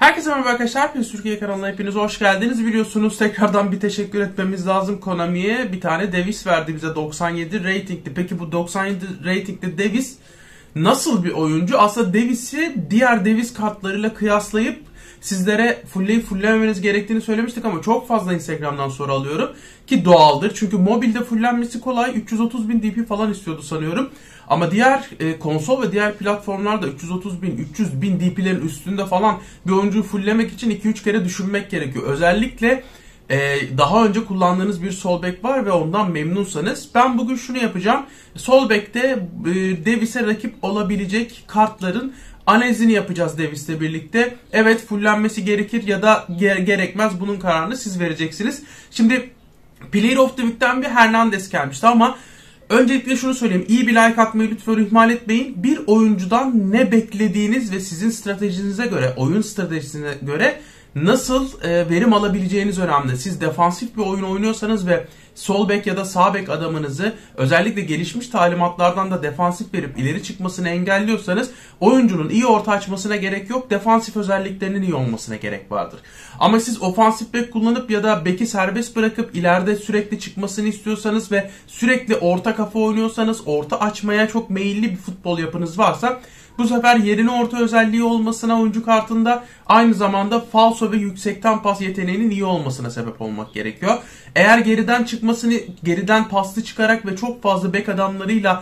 Herkese merhaba arkadaşlar. PES Türkiye kanalına hepiniz hoş geldiniz. Biliyorsunuz tekrardan bir teşekkür etmemiz lazım Konami'ye. Bir tane Davis verdi bize 97 ratingli. Peki bu 97 ratingli Davis nasıl bir oyuncu? Aslında Davis'i diğer Davis kartlarıyla kıyaslayıp sizlere fullememeniz gerektiğini söylemiştik ama çok fazla Instagram'dan soru alıyorum. Ki doğaldır. Çünkü mobilde fullenmesi kolay. 330.000 DP falan istiyordu sanıyorum. Ama diğer konsol ve diğer platformlarda 330.000, 300.000 DP'lerin üstünde falan bir oyuncuyu fulllemek için 2-3 kere düşünmek gerekiyor. Özellikle daha önce kullandığınız bir sol bek var ve ondan memnunsanız ben bugün şunu yapacağım. Sol bekte Davis'e rakip olabilecek kartların analizini yapacağız Davis'le birlikte. Evet, fullenmesi gerekir ya da gerekmez, bunun kararını siz vereceksiniz. Şimdi Player of the Week'ten bir Hernandez gelmişti ama öncelikle şunu söyleyeyim. İyi bir like atmayı lütfen ihmal etmeyin. Bir oyuncudan ne beklediğiniz ve sizin stratejinize göre, oyun stratejisine göre nasıl verim alabileceğiniz önemli. Siz defansif bir oyun oynuyorsanız ve sol bek ya da sağ bek adamınızı özellikle gelişmiş talimatlardan da defansif verip ileri çıkmasını engelliyorsanız oyuncunun iyi orta açmasına gerek yok. Defansif özelliklerinin iyi olmasına gerek vardır. Ama siz ofansif bek kullanıp ya da beki serbest bırakıp ileride sürekli çıkmasını istiyorsanız ve sürekli orta kafa oynuyorsanız, orta açmaya çok meyilli bir futbol yapınız varsa bu sefer yerine orta özelliği olmasına oyuncu kartında aynı zamanda falso ve yüksekten pas yeteneğinin iyi olmasına sebep olmak gerekiyor. Eğer geriden paslı çıkarak ve çok fazla bek adamlarıyla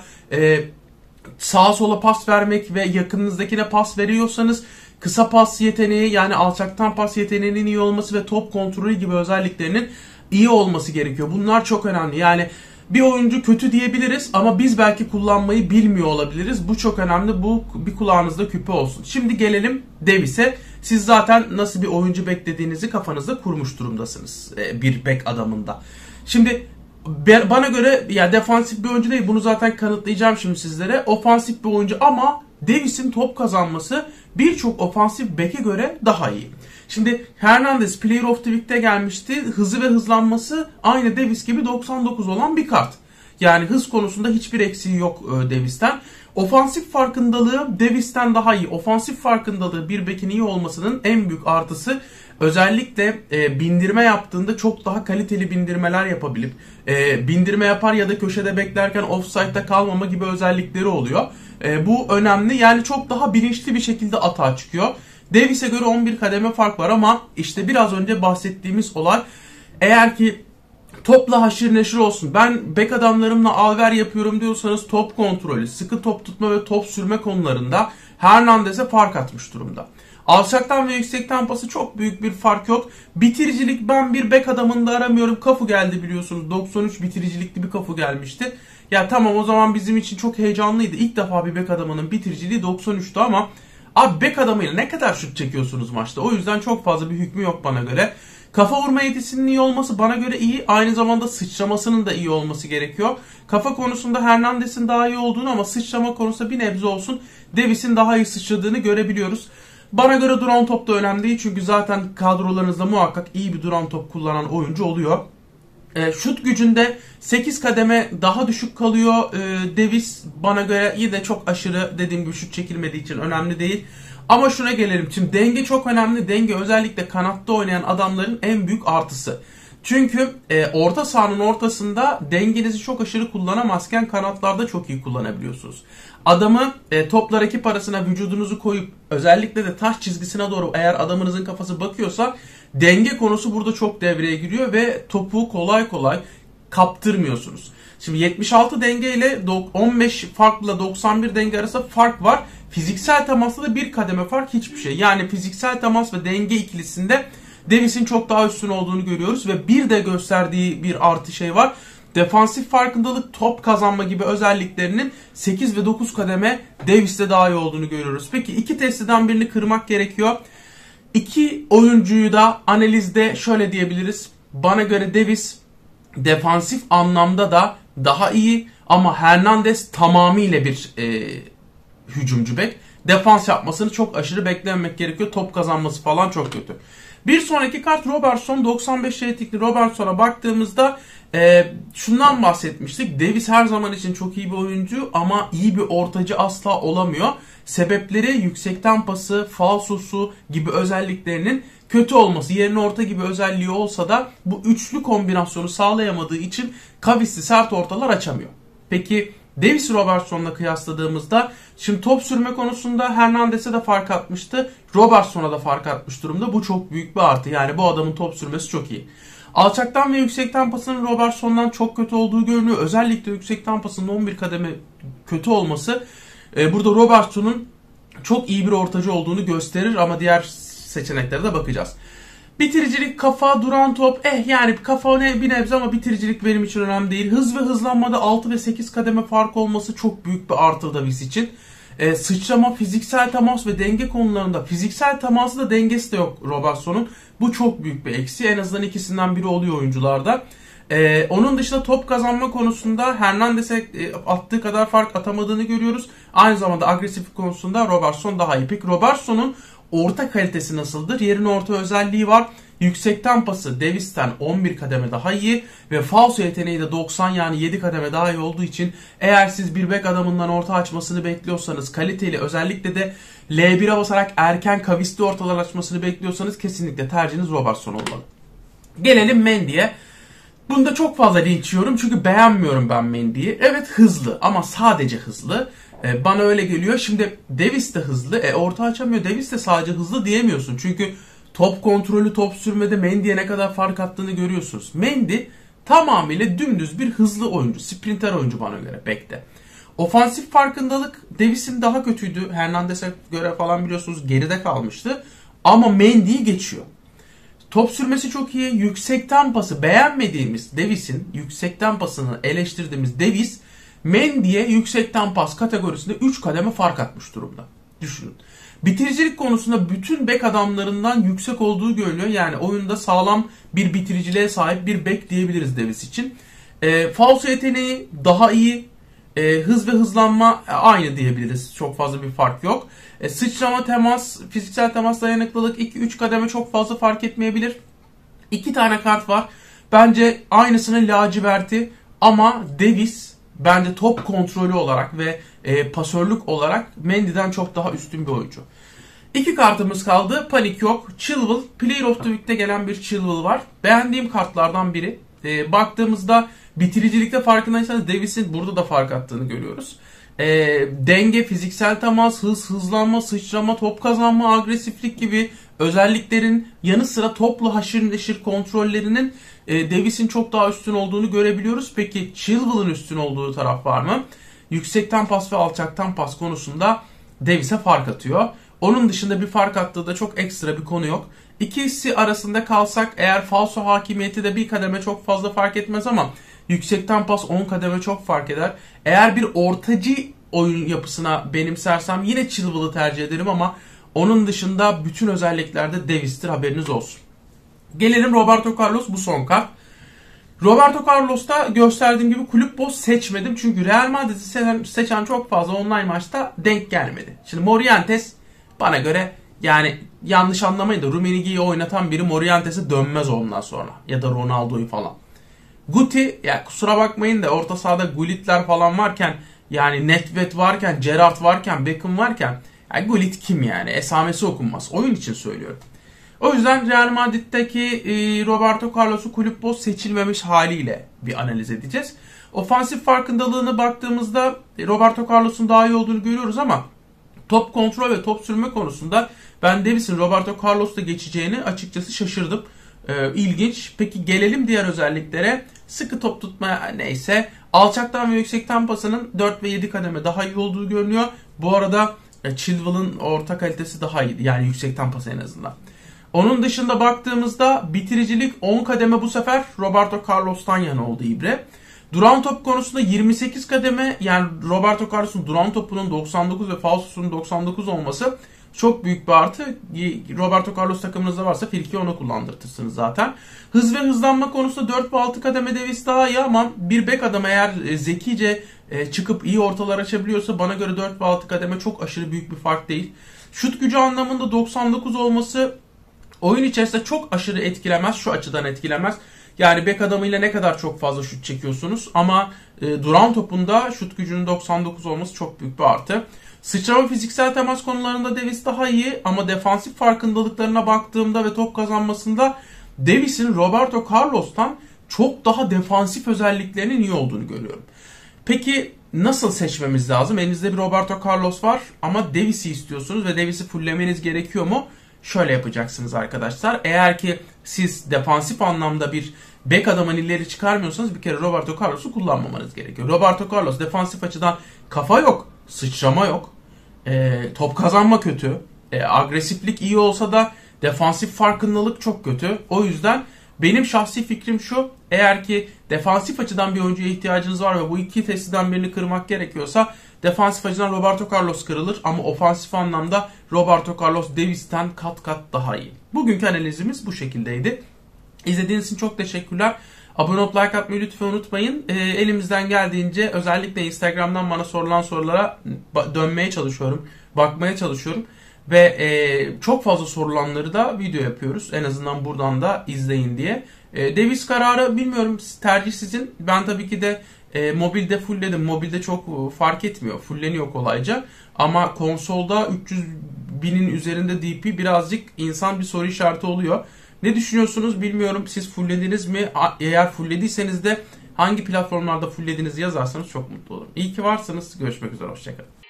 sağa sola pas vermek ve yakınınızdakine pas veriyorsanız kısa pas yeteneği, yani alçaktan pas yeteneğinin iyi olması ve top kontrolü gibi özelliklerinin iyi olması gerekiyor. Bunlar çok önemli. Yani bir oyuncu kötü diyebiliriz ama biz belki kullanmayı bilmiyor olabiliriz. Bu çok önemli. Bu bir kulağınızda küpe olsun. Şimdi gelelim Davis'e. Siz zaten nasıl bir oyuncu beklediğinizi kafanızda kurmuş durumdasınız bir bek adamında. Şimdi bana göre ya defansif bir oyuncu değil. Bunu zaten kanıtlayacağım şimdi sizlere. Ofansif bir oyuncu ama Davis'in top kazanması birçok ofansif beke göre daha iyi. Şimdi Hernandez Player of the Week'te gelmişti. Hızı ve hızlanması aynı Davis gibi 99 olan bir kart. Yani hız konusunda hiçbir eksiği yok Davis'ten. Ofansif farkındalığı Davis'ten daha iyi. Ofansif farkındalığı bir bekin iyi olmasının en büyük artısı özellikle bindirme yaptığında çok daha kaliteli bindirmeler yapabilip bindirme yapar ya da köşede beklerken offside'da kalmama gibi özellikleri oluyor. Bu önemli. Yani çok daha bilinçli bir şekilde atağa çıkıyor. Davis'e göre 11 kademe fark var ama işte biraz önce bahsettiğimiz olay, eğer ki topla haşır neşir olsun, ben bek adamlarımla alver yapıyorum diyorsanız top kontrolü, sıkı top tutma ve top sürme konularında Hernandez'e fark atmış durumda. Alçaktan ve yüksekten pası çok büyük bir fark yok. Bitiricilik ben bir bek adamında aramıyorum. Kafu geldi biliyorsunuz. 93 bitiricilikli bir kafu gelmişti. Ya tamam, o zaman bizim için çok heyecanlıydı. İlk defa bir bek adamının bitiriciliği 93'tü ama abi bek adamıyla ne kadar şut çekiyorsunuz maçta? O yüzden çok fazla bir hükmü yok bana göre. Kafa vurma yetisinin iyi olması bana göre iyi. Aynı zamanda sıçramasının da iyi olması gerekiyor. Kafa konusunda Hernandez'in daha iyi olduğunu ama sıçrama konusunda bir nebze olsun Davis'in daha iyi sıçradığını görebiliyoruz. Bana göre duran top da önemli değil. Çünkü zaten kadrolarınızda muhakkak iyi bir duran top kullanan oyuncu oluyor. Şut gücünde 8 kademe daha düşük kalıyor. Davis bana göre iyi de çok aşırı, dediğim gibi şut çekilmediği için önemli değil. Ama şuna gelelim. Şimdi denge çok önemli. Denge özellikle kanatta oynayan adamların en büyük artısı. Çünkü orta sahanın ortasında dengenizi çok aşırı kullanamazken kanatlarda çok iyi kullanabiliyorsunuz. Adamı topla rakip arasına vücudunuzu koyup özellikle de taş çizgisine doğru eğer adamınızın kafası bakıyorsa denge konusu burada çok devreye giriyor ve topu kolay kolay kaptırmıyorsunuz. Şimdi 76 denge ile 15 farkla 91 denge arasında fark var. Fiziksel temasla da bir kademe fark hiçbir şey. Yani fiziksel temas ve denge ikilisinde Davis'in çok daha üstün olduğunu görüyoruz ve bir de gösterdiği bir artı şey var. Defansif farkındalık, top kazanma gibi özelliklerinin 8 ve 9 kademe Davis'te daha iyi olduğunu görüyoruz. Peki iki testiden birini kırmak gerekiyor. İki oyuncuyu da analizde şöyle diyebiliriz. Bana göre Davis defansif anlamda da daha iyi ama Hernandez tamamıyla bir hücumcu bek. Defans yapmasını çok aşırı beklememek gerekiyor. Top kazanması falan çok kötü. Bir sonraki kart Robertson. 95 ratingli Robertson'a baktığımızda şundan bahsetmiştik. Davis her zaman için çok iyi bir oyuncu ama iyi bir ortacı asla olamıyor. Sebepleri yüksekten pası, falsosu gibi özelliklerinin kötü olması. Yerine orta gibi özelliği olsa da bu üçlü kombinasyonu sağlayamadığı için kavisli sert ortalar açamıyor. Peki Davis Robertson'la kıyasladığımızda şimdi top sürme konusunda Hernandez'e de fark atmıştı. Robertson'a da fark atmış durumda. Bu çok büyük bir artı. Yani bu adamın top sürmesi çok iyi. Alçaktan ve yüksekten pasının Robertson'dan çok kötü olduğu görünüyor. Özellikle yüksekten pasının 11 kademe kötü olması burada Robertson'un çok iyi bir ortacı olduğunu gösterir ama diğer seçeneklere de bakacağız. Bitiricilik, kafa, duran top. Yani kafa bir nebze ama bitiricilik benim için önemli değil. Hız ve hızlanmada 6 ve 8 kademe fark olması çok büyük bir artı Davis için. Sıçrama, fiziksel temas ve denge konularında fiziksel teması da dengesi de yok Robertson'un. Bu çok büyük bir eksi. En azından ikisinden biri oluyor oyuncularda. Onun dışında top kazanma konusunda Hernandez'e attığı kadar fark atamadığını görüyoruz. Aynı zamanda agresiflik konusunda Robertson daha iyi. Peki Robertson'un orta kalitesi nasıldır? Yerine orta özelliği var. Yüksekten pası Davis'ten 11 kademe daha iyi ve falso yeteneği de 90 yani 7 kademe daha iyi olduğu için eğer siz bir bek adamından orta açmasını bekliyorsanız kaliteli özellikle de L1'e basarak erken kavisli ortalar açmasını bekliyorsanız kesinlikle tercihiniz Robertson olmalı. Gelelim Mendy'ye. Bunda çok fazla linç yiyorum çünkü beğenmiyorum ben Mendy'yi. Evet hızlı ama sadece hızlı. Bana öyle geliyor. Şimdi Davis de hızlı. Orta açamıyor. Davis de sadece hızlı diyemiyorsun. Çünkü top kontrolü, top sürmede Mendy'ye ne kadar fark attığını görüyorsunuz. Mendy tamamıyla dümdüz bir hızlı oyuncu. Sprinter oyuncu bana göre bekte. Ofansif farkındalık Davis'in daha kötüydü. Hernandez'e göre falan biliyorsunuz geride kalmıştı. Ama Mendy'yi geçiyor. Top sürmesi çok iyi. Yüksekten pası beğenmediğimiz Davis'in yüksekten pasını eleştirdiğimiz Davis Mendy'ye yüksekten pas kategorisinde 3 kademe fark atmış durumda. Düşünün. Bitiricilik konusunda bütün bek adamlarından yüksek olduğu görülüyor. Yani oyunda sağlam bir bitiriciliğe sahip bir bek diyebiliriz Davis için. Falso yeteneği daha iyi. Hız ve hızlanma aynı diyebiliriz. Çok fazla bir fark yok. Sıçrama, temas, fiziksel temas, dayanıklılık 2-3 kademe çok fazla fark etmeyebilir. 2 tane kart var. Bence aynısının laciverti ama Davis bence top kontrolü olarak ve pasörlük olarak Mendy'den çok daha üstün bir oyuncu. 2 kartımız kaldı. Panik yok. Chilwell. Player of the Week'te gelen bir Chilwell var. Beğendiğim kartlardan biri. Baktığımızda bitiricilikte farkındaysanız Davis'in burada da fark attığını görüyoruz. Denge, fiziksel temas, hız, hızlanma, sıçrama, top kazanma, agresiflik gibi özelliklerin yanı sıra toplu haşır neşir kontrollerinin Davis'in çok daha üstün olduğunu görebiliyoruz. Peki Chilwell'ın üstün olduğu taraf var mı? Yüksekten pas ve alçaktan pas konusunda Davis'e fark atıyor. Onun dışında bir fark attığı da çok ekstra bir konu yok. İkisi arasında kalsak eğer falso hakimiyeti de bir kademe çok fazla fark etmez ama yüksekten pas 10 kademe çok fark eder. Eğer bir ortacı oyun yapısına benimsersem yine Chilwell'ı tercih ederim ama onun dışında bütün özelliklerde Davis'tir, haberiniz olsun. Gelelim Roberto Carlos, bu son kart. Roberto Carlos'ta gösterdiğim gibi kulüp boss seçmedim. Çünkü Real Madrid'i seçen çok fazla online maçta denk gelmedi. Şimdi Morientes bana göre yani yanlış anlamayın da Rummenigge'yi oynatan biri Morientes'e dönmez ondan sonra. Ya da Ronaldo'yu falan. Guti ya kusura bakmayın da orta sahada Gullit'ler falan varken yani Nedved varken, Gerrard varken, Beckham varken yani Gullit kim yani? Esamesi okunmaz. Oyun için söylüyorum. O yüzden Real Madrid'deki Roberto Carlos'u kulüp boss seçilmemiş haliyle bir analiz edeceğiz. Ofansif farkındalığına baktığımızda Roberto Carlos'un daha iyi olduğunu görüyoruz ama top kontrol ve top sürme konusunda ben Davis'in Roberto Carlos'ta geçeceğini açıkçası şaşırdım. İlginç. Peki gelelim diğer özelliklere. Sıkı top tutma neyse. Alçaktan ve yüksekten pasının 4 ve 7 kademe daha iyi olduğu görünüyor. Bu arada Chilwell'ın orta kalitesi daha iyi. Yani yüksekten pas en azından. Onun dışında baktığımızda bitiricilik 10 kademe bu sefer Roberto Carlos'tan yana oldu İbre. Duran top konusunda 28 kademe yani Roberto Carlos'un duran topunun 99 ve falsosunun 99 olması çok büyük bir artı. Roberto Carlos takımınızda varsa Firki'yi ona kullandırtırsınız zaten. Hız ve hızlanma konusunda 4 ve 6 kademe Davis daha iyi ama bir bek adam eğer zekice çıkıp iyi ortalar açabiliyorsa bana göre 4 ve 6 kademe çok aşırı büyük bir fark değil. Şut gücü anlamında 99 olması oyun içerisinde çok aşırı etkilemez, şu açıdan etkilemez. Yani bek adamıyla ne kadar çok fazla şut çekiyorsunuz ama duran topunda şut gücünün 99 olması çok büyük bir artı. Sıçrama fiziksel temas konularında Davis daha iyi ama defansif farkındalıklarına baktığımda ve top kazanmasında Davis'in Roberto Carlos'tan çok daha defansif özelliklerinin iyi olduğunu görüyorum. Peki nasıl seçmemiz lazım? Elinizde bir Roberto Carlos var ama Davis'i istiyorsunuz ve Davis'i fulllemeniz gerekiyor mu? Şöyle yapacaksınız arkadaşlar. Eğer ki siz defansif anlamda bir bek adamın ileri çıkarmıyorsanız bir kere Roberto Carlos'u kullanmamanız gerekiyor. Roberto Carlos defansif açıdan kafa yok, sıçrama yok, top kazanma kötü, agresiflik iyi olsa da defansif farkındalık çok kötü. O yüzden benim şahsi fikrim şu: eğer ki defansif açıdan bir oyuncuya ihtiyacınız var ve bu iki testiden birini kırmak gerekiyorsa defansif açıdan Roberto Carlos kırılır ama ofansif anlamda Roberto Carlos Davis'ten kat kat daha iyi. Bugünkü analizimiz bu şekildeydi. İzlediğiniz için çok teşekkürler. Abone olup like atmayı lütfen unutmayın. Elimizden geldiğince özellikle Instagram'dan bana sorulan sorulara dönmeye çalışıyorum, bakmaya çalışıyorum. Ve çok fazla sorulanları da video yapıyoruz. En azından buradan da izleyin diye. Davis kararı bilmiyorum, tercih sizin. Ben tabii ki de mobilde fullledim. Mobilde çok fark etmiyor. Fulleniyor kolayca. Ama konsolda 300 binin üzerinde DP birazcık insan bir soru işareti oluyor. Ne düşünüyorsunuz bilmiyorum. Siz fulllediniz mi? Eğer fullediyseniz de hangi platformlarda fullediğinizi yazarsanız çok mutlu olurum. İyi ki varsınız. Görüşmek üzere. Hoşçakalın.